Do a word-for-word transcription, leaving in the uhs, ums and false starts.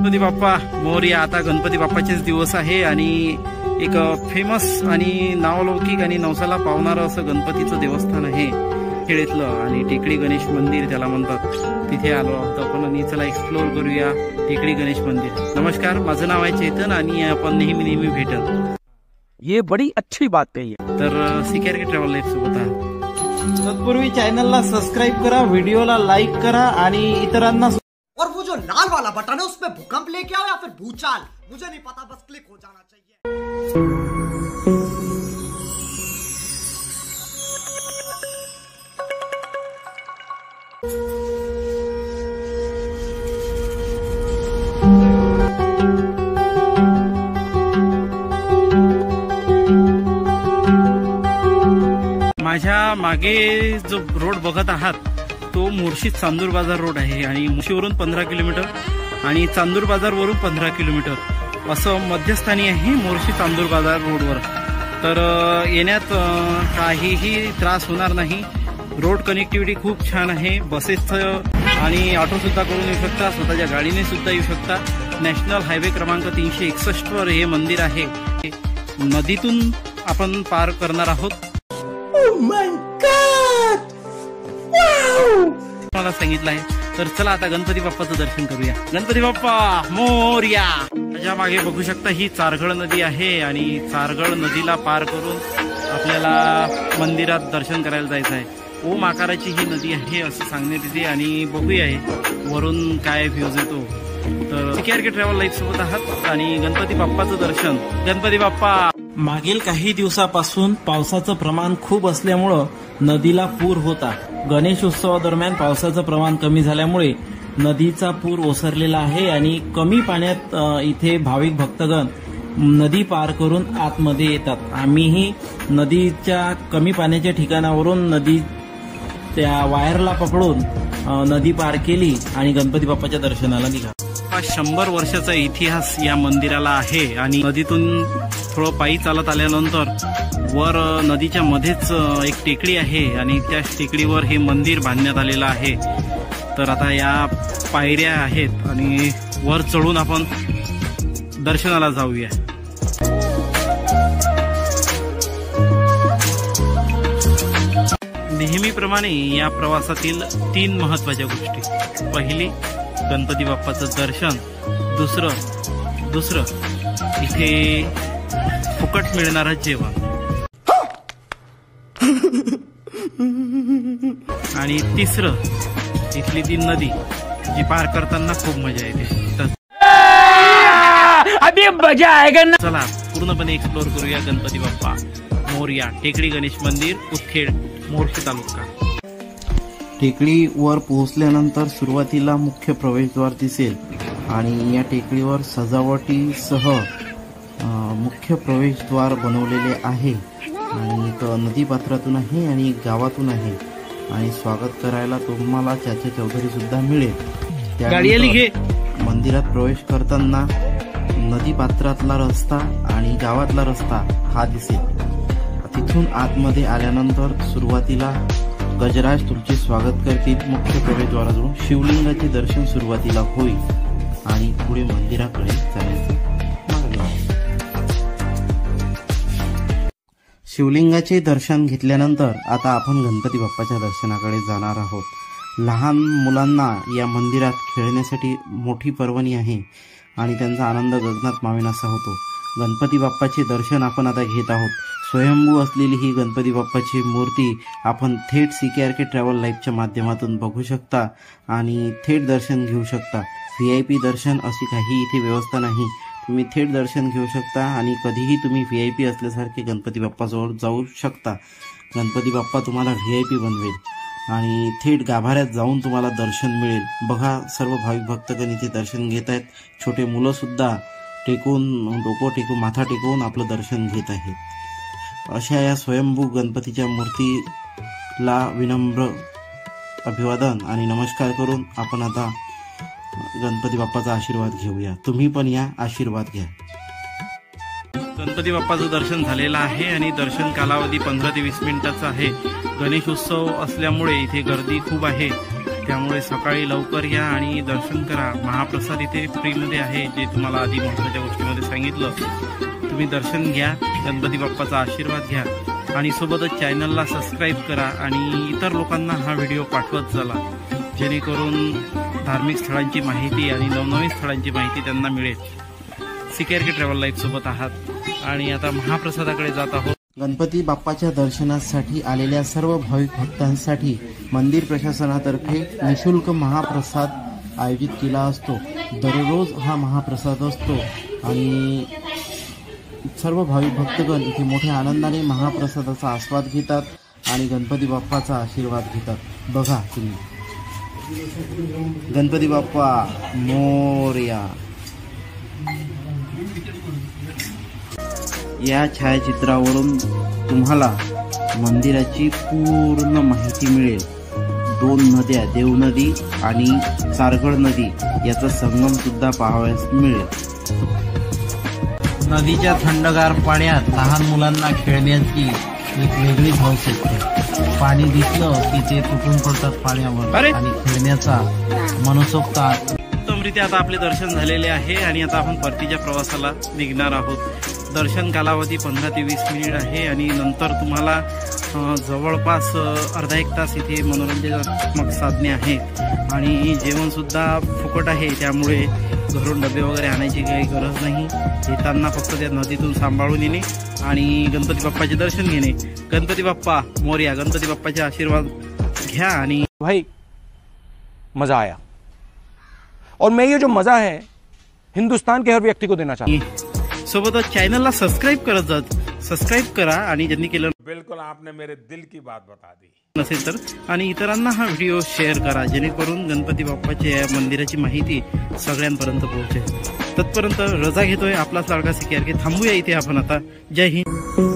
गणपती बाप्पा मोरया। आता गणपती बाप्पाचेच दिवस आहे आणि एक फेमस आणि नावलौकिक आणि नवसाला पावणारं असं गणपतीचं देवस्थान आहे खेळीतलं आणि टेकडी गणेश मंदिर त्याला म्हणतात। तिथे आलो आहोत आपण आणि चला एक्सप्लोर करूया टेकडी गणेश मंदिर। नमस्कार, माझं नाव आहे चेतन आणि आपण नेहमी नेहमी भेटन। ये बड़ी अच्छी बात कही है। तर सीकेआरके ट्रॅव्हल लाईफ सोबत आहे। तत्पूर्वी चॅनलला सबस्क्राइब करा, व्हिडिओला लाईक करा आणि इतरांना। और वो जो लाल वाला बटन है उसमें भूकंप लेके आओ या फिर भूचाल, मुझे नहीं पता, बस क्लिक हो जाना चाहिए। माझ्या मागे जो रोड बघत आहात तो मुर्शी चांदूर बाजार रोड आहे आणि मुर्शीवरून पंधरा किलोमीटर आणि चांदूर बाजारवरून पंधरा किलोमीटर असं मध्यस्थानी आहे मुर्शी चांदूर बाजार रोडवर। तर येण्यात काहीही त्रास होणार नाही। रोड कनेक्टिव्हिटी खूप छान आहे। बसेस आणि ऑटो सुद्धा करून येऊ शकता, स्वतःच्या गाडीने सुद्धा येऊ शकता। नॅशनल हायवे क्रमांक तीनशे एकसष्ट वर हे मंदिर आहे। नदीतून आपण पार करणार आहोत। मला सांगितलं आहे तर चला आता गणपती बाप्पाचं दर्शन करूया। गणपती बाप्पा मोरया। माझ्या मागे बघू शकता ही चारगळ नदी आहे आणि चारगळ नदीला पार करून आपल्याला मंदिरात दर्शन करायला जायचं आहे। ओम आकाराची ही नदी आहे असं सांगण्यात येते आणि बघूया वरून काय व्ह्यूज येतो। तर सीकेआरके ट्रॅव्हल लाईफ सोबत आहात आणि गणपती बाप्पाचं दर्शन। गणपती बाप्पा। मागील काही दिवसापासून पावसाचं प्रमाण खूप असल्यामुळं नदीला पूर होता। गणेश उत्सवादरम्यान पावसाचं प्रमाण कमी झाल्यामुळे नदीचा पूर ओसरलेला आहे आणि कमी पाण्यात इथे भाविक भक्तगण नदी पार करून आतमध्ये येतात। आम्हीही नदीच्या कमी पाण्याच्या ठिकाणावरून नदी त्या वायरला पकडून नदी पार केली आणि गणपती बाप्पाच्या दर्शनाला निघालो। शंभर वर्षाचा इतिहास या मंदिराला आहे आणि नदीतून थोडं पायी चालत आल्यानंतर वर नदीच्या मध्येच एक टेकडी आहे आणि त्या टेकडीवर हे मंदिर बांधण्यात आलेलं आहे। तर आता या पायऱ्या आहेत आणि वर चढून आपण दर्शनाला जाऊया। नेहमीप्रमाणे या प्रवासातील तीन महत्वाच्या गोष्टी। पहिली गणपती बाप्पाचं दर्शन, दुसरं दुसरं इथे फुकट मिळणारं जेवण आणि तिसरं इथली ती नदी जी पार करताना खूप मजा येते। अभी मजा आएगा ना। चला पूर्णपणे एक्सप्लोर करूया गणपती बाप्पा मोरया टेकडी गणेश मंदिर, उदखेड, मोर्शी तालुका। टेकडीवर पोहोचल्यानंतर सुरुवातीला मुख्य प्रवेशद्वार दिसेल आणि या टेकडीवर सजावटीसह मुख्य प्रवेशद्वार बनवलेले आहे आणि नदी पात्रातून आहे आणि गावातून आहे आणि स्वागत करायला तुम्हाला चाचा चौधरी सुद्धा मिळेल। त्यानंतर मंदिरात प्रवेश करताना नदी पात्रातला रस्ता आणि गावातला रस्ता हा दिसेल। तिथून आतमध्ये आल्यानंतर सुरुवातीला गजराज तुमचे स्वागत करतील। मुख्य प्रवेशद्वारातून शिवलिंगाचे दर्शन सुरुवातीला होईल आणि पुढे मंदिराकडे जाण्याचं मार्ग आहे। शिवलिंगाचे दर्शन घेतल्यानंतर आता आपण गणपती बाप्पाच्या दर्शनाकडे जाणार आहोत। लहान मुलांना या मंदिरात खेळण्यासाठी मोठी पर्वणी आहे आणि त्यांचा आनंद गगनात मावेनासा होतो। गणपती बाप्पाचे दर्शन आपण आता घेत आहोत। स्वयंभू असलेली ही गणपती बाप्पाची मूर्ती आपण थेट सीकेआरके ट्रॅव्हल लाईफच्या माध्यमातून बघू शकता आणि थेट दर्शन घेऊ शकता। व्ही आय पी दर्शन अशी काही इथे व्यवस्था नाही, तुम्ही थेट दर्शन घेऊ शकता आणि कधीही तुम्ही व्ही आय पी असल्यासारखे गणपती बाप्पाजवळ जाऊ शकता। गणपती बाप्पा तुम्हाला व्ही आय पी बनवेल आणि थेट गाभाऱ्यात जाऊन तुम्हाला दर्शन मिळेल। बघा सर्व भाविक भक्तगण इथे दर्शन घेत आहेत। छोटे मुलं सुद्धा टेकून डोकं टेकून माथा टेकून आपलं दर्शन घेत आहेत। अशा या स्वयंभू गणपतीच्या मूर्तीला विनम्र अभिवादन आणि नमस्कार करून आपण आता गणपती बाप्पाचा आशीर्वाद घेऊया। तुम्ही पण या, आशीर्वाद घ्या। गणपती बाप्पाचं दर्शन झालेलं आहे आणि दर्शन कालावधी पंधरा ते वीस मिनिटाचा आहे। गणेश उत्सव असल्यामुळे इथे गर्दी खूप आहे त्यामुळे सकाळी लवकर या आणि दर्शन करा. महाप्रसाद इथे फ्रीमध्ये आहे, जे तुम्हाला आधी महत्त्वाच्या गोष्टीमध्ये सांगितलं. तुम्ही दर्शन घ्या, गणपती बाप्पाचा आशीर्वाद घ्या आणि सोबतच चॅनलला सबस्क्राईब करा आणि इतर लोकांना हा व्हिडिओ पाठवत चला, जेणेकरून धार्मिक स्थळांची माहिती आणि नवनवीन स्थळांची माहिती त्यांना मिळेल. सीकेआरके ट्रॅव्हल लाईफ सोबत आहात आणि आता महाप्रसादाकडे जात आहोत. गणपती बाप्पाच्या दर्शनासाठी आलेल्या सर्व भाविक भक्तांसाठी मंदिर प्रशासनातर्फे निशुल्क महाप्रसाद आयोजित केला असतो. दररोज हा महाप्रसाद असतो आणि सर्व भाविक भक्तगण इथे मोठ्या आनंदाने महाप्रसादाचा आस्वाद घेतात आणि गणपती बाप्पाचा आशीर्वाद घेतात. बघा तुम्ही, गणपती बाप्पा मोरया. या छायाचित्रावरून तुम्हाला मंदिराची पूर्ण माहिती मिळेल. दोन नद्या, देवनदी आणि सारगड नदी याचा संगम सुद्धा पाहावयास मिळेल. नदीच्या थंडगार पाण्यात लहान मुलांना खेळण्याची एक वेगळीच हौस असते. पाणी दिसलं की ते तुटून पडतात पाण्यावर आणि खेळण्याचा मनसोक्त. उत्तमरित्या आता आपले दर्शन झालेले आहे आणि आता आपण परतीच्या प्रवासाला निघणार आहोत. दर्शन कालावधी पंधरा ते वीस मिनिट आहे आणि नंतर तुम्हाला जवळपास अर्धा एक तास इथे मनोरंजनात्मक साधने आहेत आणि जेवणसुद्धा फुकट आहे. त्यामुळे घरून डबे वगैरे आणायची काही गरज नाही. येताना फक्त त्या नदीतून सांभाळून येणे आणि गणपती बाप्पाचे दर्शन घेणे. गणपती बाप्पा मोरया. गणपती बाप्पाचे आशीर्वाद घ्या आणि भाई मजा आया और मैं ये जो मजा है हिंदुस्तान के हर व्यक्ति को देना चाहता हूँ. सोबतच चॅनलला सबस्क्राईब करत जात. सबस्क्राईब करा आणि ज्यांनी केलं बिल्कुल आपने मेरे दिल की बात बता दी नसेल तर, आणि इतरांना हा व्हिडिओ शेअर करा, जेणेकरून गणपती बाप्पाच्या या मंदिराची माहिती सगळ्यांपर्यंत पोहोचेल. तत्पर्यंत रजा घेतोय आपला लाडका सीकेआरके. थांबूया इथे आपण आता. जय हिंद.